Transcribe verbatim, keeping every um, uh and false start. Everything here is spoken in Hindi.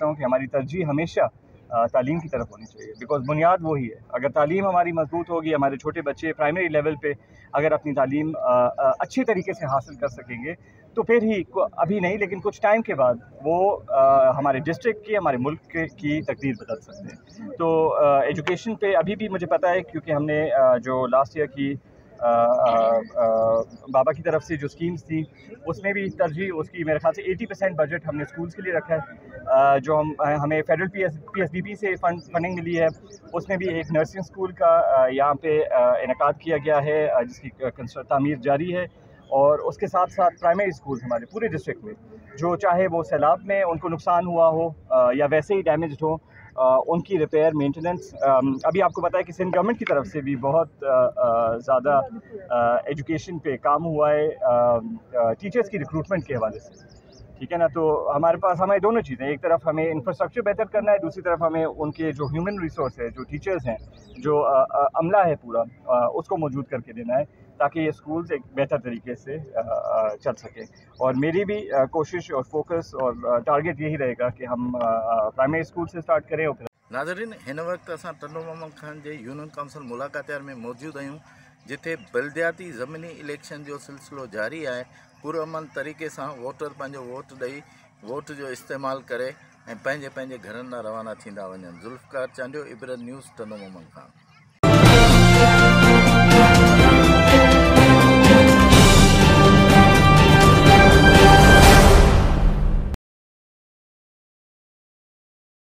समझता हूँ कि हमारी तरजीह हमेशा तालीम की तरफ होनी चाहिए, बिकॉज़ बुनियाद वही है। अगर तालीम हमारी मजबूत होगी, हमारे छोटे बच्चे प्राइमरी लेवल पे अगर अपनी तालीम अच्छी तरीके से हासिल कर सकेंगे, तो फिर ही अभी नहीं लेकिन कुछ टाइम के बाद वो आ, हमारे डिस्ट्रिक्ट की, हमारे मुल्क के, की तकदीर बदल सकते हैं। तो एजुकेशन पे अभी भी मुझे पता है, क्योंकि हमने आ, जो लास्ट ईयर की आ, आ, बाबा की तरफ से जो स्कीम्स थी उसमें भी तरजीह उसकी मेरे ख्याल से अस्सी परसेंट बजट हमने स्कूल्स के लिए रखा है। जो हम हमें federal P S P S D P से फंड फंडिंग मिली है, उसमें भी एक नर्सिंग स्कूल का यहाँ पे इनेकाद किया गया है जिसकी तामीर जारी है। और उसके साथ साथ प्राइमरी स्कूल हमारे पूरे डिस्ट्रिक्ट में, जो चाहे वो सैलाब में उनको नुकसान हुआ हो या वैसे ही डैमेज हो, उनकी रिपेयर मेंटेनेंस, अभी आपको पता है कि सिंध गवर्नमेंट की तरफ से भी बहुत ज़्यादा एजुकेशन पे काम हुआ है टीचर्स की रिक्रूटमेंट के हवाले से, ठीक है ना। तो हमारे पास हमारे दोनों चीज़ें, एक तरफ हमें इंफ्रास्ट्रक्चर बेहतर करना है, दूसरी तरफ हमें उनके जो ह्यूमन रिसोर्स है, जो टीचर्स हैं, जो अमला है पूरा, उसको मौजूद करके देना है ताकि ये स्कूल्स एक बेहतर तरीके से चल सकें। और मेरी भी कोशिश और फोकस और टारगेट यही रहेगा कि हम प्राइमरी स्कूल से स्टार्ट करें। और नाज़रीन, हिन वक्त असां टंडो मोहम्मद ख़ान जे यूनियन काउंसिल मुलाक़ातियार में मौजूद आहियूं, जिथे बल्दियाती ज़मीनी इलेक्शन जो सिलसिलो जारी है। पुरअमन तरीक़े सां वोटर पंहिंजो वोट ॾेई वोट जो इस्तेमालु करे ऐं पंहिंजे पंहिंजे घरनि ॾांहुं रवाना थींदा वञनि। ज़ुल्फ़कार चांडियो, इबरत न्यूज़, टंडो मोहम्मद ख़ान।